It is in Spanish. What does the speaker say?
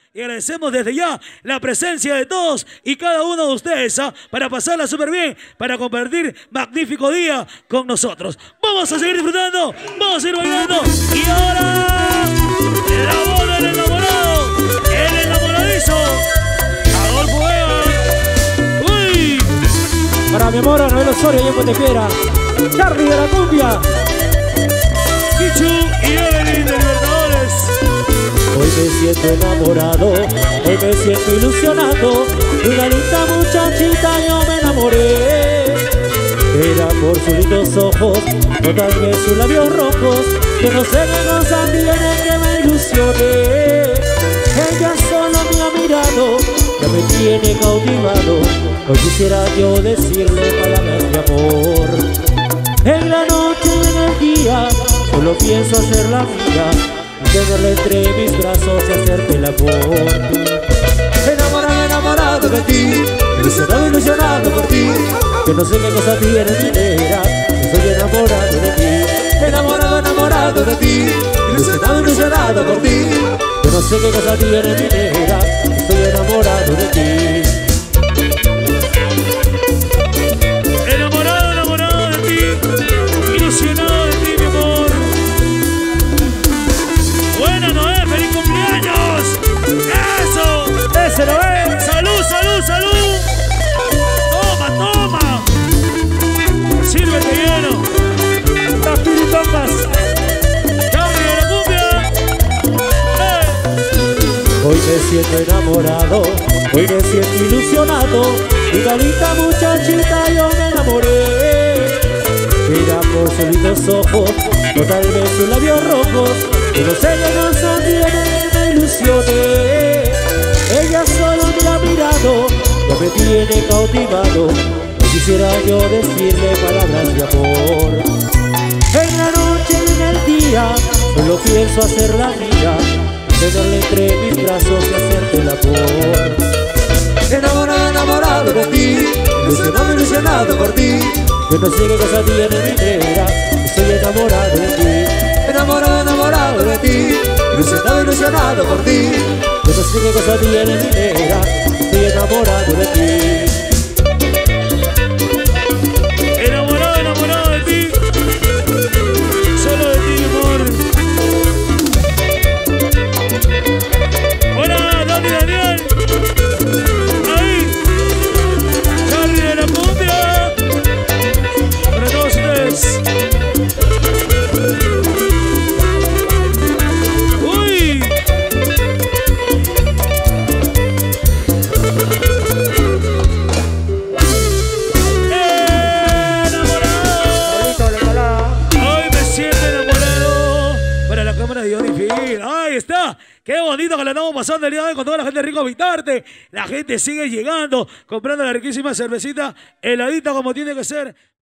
y agradecemos desde ya la presencia de todos y cada uno de ustedes para pasarla súper bien, para compartir magnífico día con nosotros. Vamos a seguir disfrutando, vamos a seguir bailando y ahora la voz del enamorado, el enamoradizo, Adolfo Vega. ¡Uy! Para mi amor, Noel Osorio y en Montefiera, Charlie de la cumbia, Kichu y Evelyn de Libertadores. hoy me siento enamorado, hoy me siento ilusionado, de una linda muchachita yo me enamoré. Era por sus lindos ojos, o tal vez sus labios rojos, que no sé qué cosa tiene que me ilusioné. Ella solo me ha mirado, ya me tiene cautivado, hoy quisiera yo decirle palabras de amor. En la noche y en el día, solo pienso hacerla mía, tenerla entre mis brazos y hacerte el amor. Enamorado, enamorado de ti, ilusionado, ilusionado por ti, que no sé qué cosa tiene mi negra, que soy enamorado de ti. Enamorado, enamorado de ti, ilusionado, ilusionado por ti, que no sé qué cosa tiene mi negra, que soy enamorado de ti. Enamorado, enamorado de ti, ilusionado de ti, mi amor. Buena Noé, feliz cumpleaños. Eso, ¡Ese lo es! salud, salud, salud. Toma, toma. Sírvete lleno. ¡Las piritongas! Charlie de la cumbia. Hoy me siento enamorado, hoy me siento ilusionado, de una linda muchachita yo me enamoré. Mira por sus lindos ojos, o tal vez sus labios rojos, que no sé qué cosa tiene, me ilusioné. Ella solo me ha mirado, ya me tiene cautivado, y quisiera yo decirle palabras de amor. En la noche y en el día, solo pienso hacerla mía, tenerla entre mis brazos y hacerte el amor. Enamorado, enamorado de ti, ilusionado, ilusionado por ti, que no sé qué cosa tiene mi negra, que soy enamorado de ti. Enamorado, enamorado de ti, ilusionado, ilusionado por ti, que no sé qué cosa tiene mi negra, que estoy enamorado de ti. Enamorado, enamorado de ti. Solo de ti, mi amor. Hola, Dani Daniel. Ahí. Charlie de la cumbia. Para todos ustedes. Uy. Hoy me siento enamorado. Para la cámara de Johnny Phil. Ahí está. Qué bonito que la estamos pasando el día de hoy con toda la gente de Rico Vitarte. La gente sigue llegando, comprando la riquísima cervecita heladita como tiene que ser.